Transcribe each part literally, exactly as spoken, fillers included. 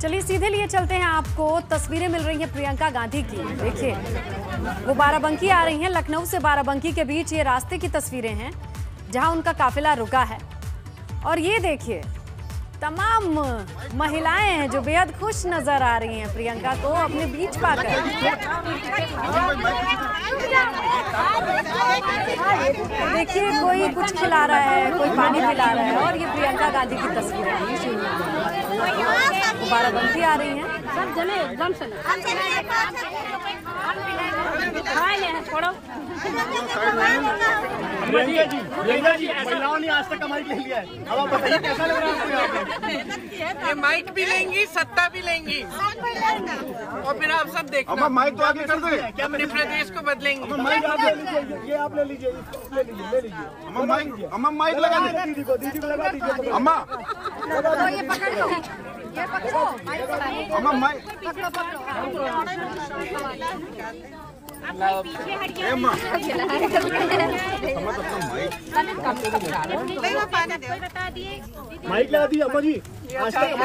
चलिए सीधे लिए चलते हैं, आपको तस्वीरें मिल रही हैं प्रियंका गांधी की। देखिए वो बाराबंकी आ रही हैं, लखनऊ से बाराबंकी के बीच ये रास्ते की तस्वीरें हैं जहां उनका काफिला रुका है। और ये देखिए तमाम महिलाएं हैं जो बेहद खुश नजर आ रही हैं प्रियंका को अपने बीच पाकर। देखिए कोई कुछ खिला रहा है, कोई पानी पिला रहा है। और ये प्रियंका गांधी की तस्वीर है, वो बाराबंकी आ रही हैं। सब जने एकदम से छोड़ो। प्रियंका जी, प्रियंका जी, महिलाओं ने आज तक का माइक ले लिया है, अब आप बताइए कैसा लग रहा है आपको यहाँ पे? ये माइक भी लेंगी, सत्ता भी लेंगी, और फिर आप सब देखना। अम्मा माइक तो आगे कर दो, क्या अपने प्रदेश को बदलेंगी। अम्मा माइक आप ले लीजिए, ये आप ले लीजिए, ले लीजिए, ले लीजिए। अम्मा माइक, अम्मा माइक लगा दीजिए, दीदी को, दीदी को लगा दीजिए। अम्मा ये पकड़ लो, ये पकड़ो, अम्मा माइक, अम्मा माइक लगा दी अम्मा जी। आज तक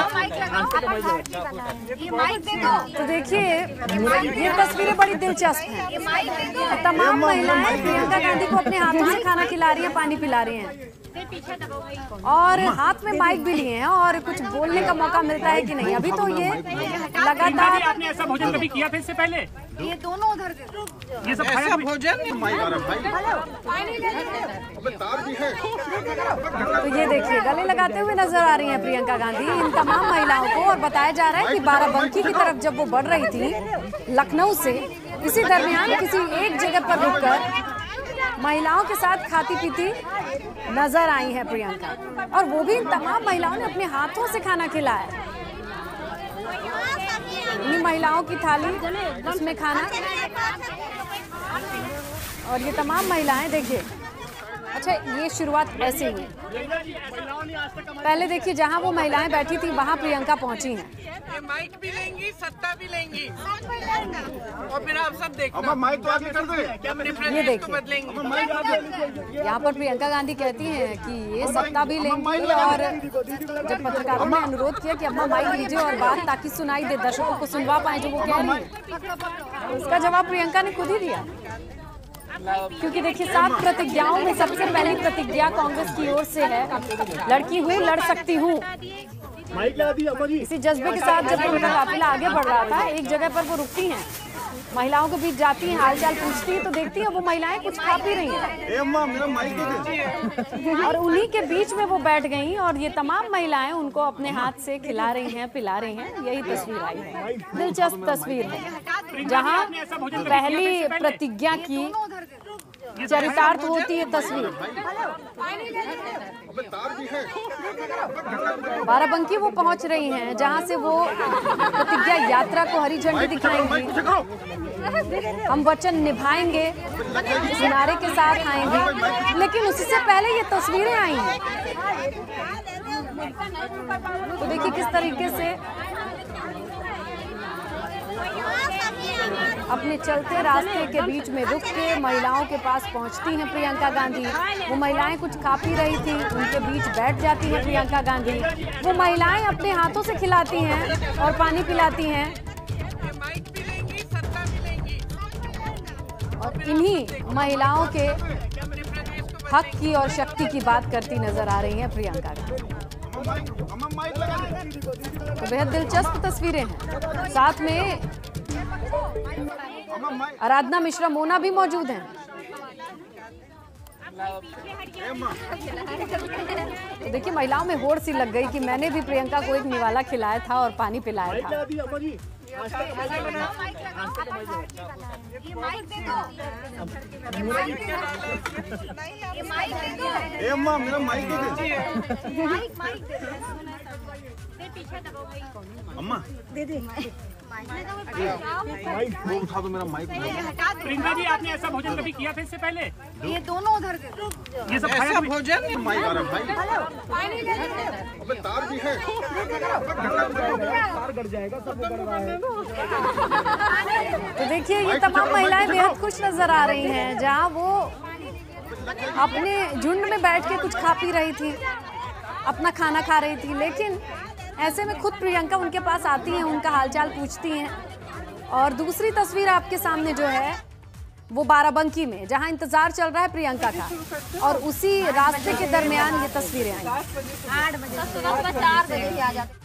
तो देखिए ये तस्वीरें बड़ी दिलचस्प हैं। तमाम महिलाएं प्रियंका गांधी को अपने हाथों से खाना खिला रही हैं, पानी पिला रही हैं और हाथ में माइक भी लिए हैं। और कुछ बोलने का मौका मिलता है कि नहीं, अभी तो ये लगातार। आपने ऐसा भोजन कभी किया था इससे पहले? ये दोनों उधर ये सब ऐसा भोजन तार भी है। तो ये देखिए गले लगाते हुए नजर आ रही हैं प्रियंका गांधी इन तमाम महिलाओं को। और बताया जा रहा है कि बाराबंकी की तरफ जब वो बढ़ रही थी लखनऊ से, इसी दरमियान किसी एक जगह पर रुककर महिलाओं के साथ खाती पीती नजर आई है प्रियंका। और वो भी इन तमाम महिलाओं ने अपने हाथों से खाना खिलाया। इन्हीं महिलाओं की थाली, उसमें खाना। और ये तमाम महिलाएं देखिए, अच्छा ये शुरुआत ऐसे हुई। पहले देखिए जहां वो महिलाएं बैठी थी वहां प्रियंका पहुंची हैं। ये माइक भी लेंगी, सत्ता भी लेंगी, और फिर आप सब देखना। अम्मा माइक तो आगे कर दो, अपने ये प्रदेश को देखिए बदलेंगी। यहाँ पर प्रियंका गांधी कहती हैं कि ये सत्ता भी लेंगी। और जब पत्रकारों ने अनुरोध किया कि अम्मा माइक लीजिए और बात ताकि सुनाई दे, दर्शकों को सुनवा पाए जो वो कह रही है, उसका जवाब प्रियंका ने खुद ही दिया। क्योंकि देखिए सात प्रतिज्ञाओं में सबसे पहली प्रतिज्ञा कांग्रेस की ओर से है, लड़की हूँ लड़ सकती हूँ। माइक लगा दी अम्मा जी। इसी जज्बे के साथ जब उनका काफिला आगे बढ़ रहा था, एक जगह पर वो रुकती हैं, महिलाओं के बीच जाती हैं, हालचाल पूछती हैं। तो देखती है वो महिलाएं कुछ खा पी रही हैं। ए अम्मा मेरा माइक दे। और उन्हीं के बीच में वो बैठ गई और ये तमाम महिलाएं उनको अपने हाथ से खिला रही हैं, पिला रही हैं। यही तस्वीर आई है, दिलचस्प तस्वीर है जहां पहली प्रतिज्ञा की चरितार्थ होती है तस्वीर। तार भी है। बाराबंकी वो पहुंच रही हैं जहां से वो प्रतिज्ञा यात्रा को हरी झंडी दिखाएंगी। हम वचन निभाएंगे, इस नारे के साथ आएंगे। लेकिन उससे पहले ये तस्वीरें आई हैं, तो देखिए किस तरीके से अपने चलते रास्ते के बीच में रुक के महिलाओं के पास पहुंचती हैं प्रियंका गांधी। वो महिलाएं कुछ खा पी रही थी, उनके बीच बैठ जाती है प्रियंका गांधी। वो महिलाएं अपने हाथों से खिलाती हैं और पानी पिलाती हैं। माइक भी लेंगी, सत्ता भी लेंगी, और इन्हीं महिलाओं के हक की और शक्ति की बात करती नजर आ रही हैं प्रियंका गांधी। अम्मा माइक लगा दी। तो बेहद दिलचस्प तस्वीरें हैं। साथ में आराधना मिश्रा मोना भी मौजूद हैं। तो देखिए महिलाओं में होड़ सी लग गई कि मैंने भी प्रियंका को एक निवाला खिलाया था और पानी पिलाया था। ए अम्मा मेरा माइक दे। अम्मा दे दे माइक वो उठा दो, मेरा माइक। प्रियंका जी आपने ऐसा भोजन कभी किया था इससे पहले? ये दोनों उधर ये सब ऐसा भोजन माइक आ रहा है भाई। अबे तार भी है। तार कट जाएगा, सब गड़ रहा है। तो देखिए ये तमाम महिलाएं बेहद खुश नजर आ रही हैं जहां वो अपने झुंड में बैठ के कुछ खा पी रही थी, अपना खाना खा रही थी। लेकिन ऐसे में खुद प्रियंका उनके पास आती हैं, उनका हालचाल पूछती हैं। और दूसरी तस्वीर आपके सामने जो है वो बाराबंकी में, जहां इंतजार चल रहा है प्रियंका का, और उसी रास्ते के दरमियान ये तस्वीरें आई। आठ बजे चार बजे आ जाते।